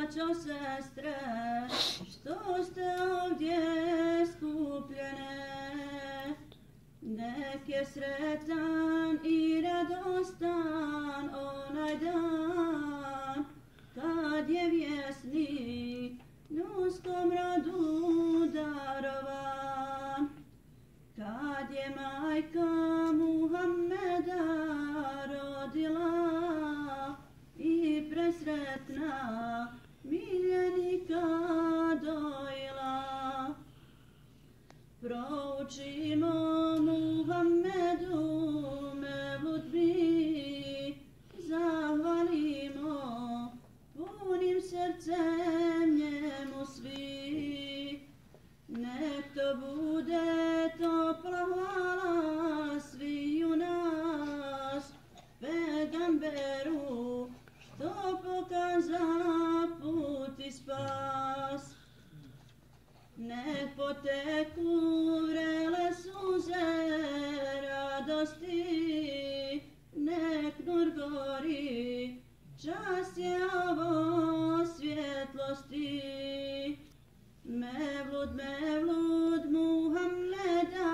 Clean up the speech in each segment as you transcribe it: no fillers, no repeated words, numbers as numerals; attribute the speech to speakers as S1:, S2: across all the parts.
S1: braćo, sestre, što ste ovdje skupljene. Nek je sretan i radostan onaj dan, kad je vjesnik ljudskom rodu darovan. Kad je majka Muhammeda rodila i presretna miljenika dojila. Proučimo Muhammedu mevlud mi, zahvalimo punim srcem njemu svi. Nek to bude topla hvala sviju nas, pegamberu što pokaza put i spas. Nek poteku vrele suze radosti, nek nur gori, čast je ovo svjetlosti. Mevlud, mevlud Muhammeda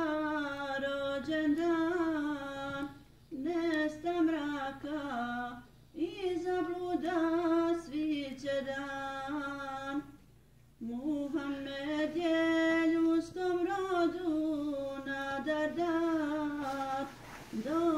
S1: rođendan, nesta mraka i zabluda sviće dan. Muhammed je ljudskom rodu nadar dat,